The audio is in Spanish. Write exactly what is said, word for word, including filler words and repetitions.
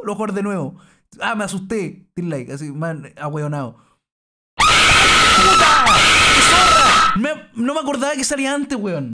lo voy a jugar de nuevo. Ah, me asusté. Dislike, así, man, ahueonado. ¡Puta! ¡Qué zorra! Me- no me acordaba que salía antes, weón.